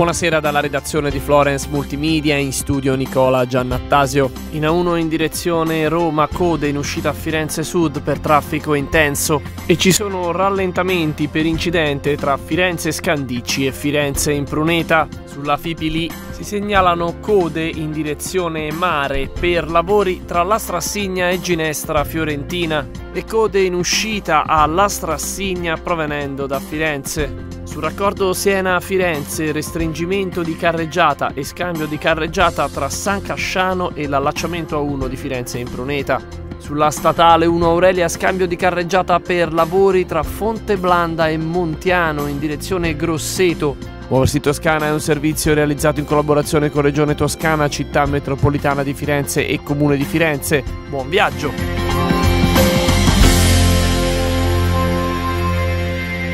Buonasera dalla redazione di Florence Multimedia, in studio Nicola Giannattasio. In A1 in direzione Roma, code in uscita a Firenze Sud per traffico intenso e ci sono rallentamenti per incidente tra Firenze Scandicci e Firenze Impruneta. Sulla Fipili si segnalano code in direzione mare per lavori tra Lastrassigna e Ginestra Fiorentina e code in uscita a Lastrassigna provenendo da Firenze. Sul raccordo Siena-Firenze, restringimento di carreggiata e scambio di carreggiata tra San Casciano e l'allacciamento A1 di Firenze Impruneta. Sulla statale 1 Aurelia, scambio di carreggiata per lavori tra Fonteblanda e Montiano in direzione Grosseto. Muoversi Toscana è un servizio realizzato in collaborazione con Regione Toscana, Città Metropolitana di Firenze e Comune di Firenze. Buon viaggio!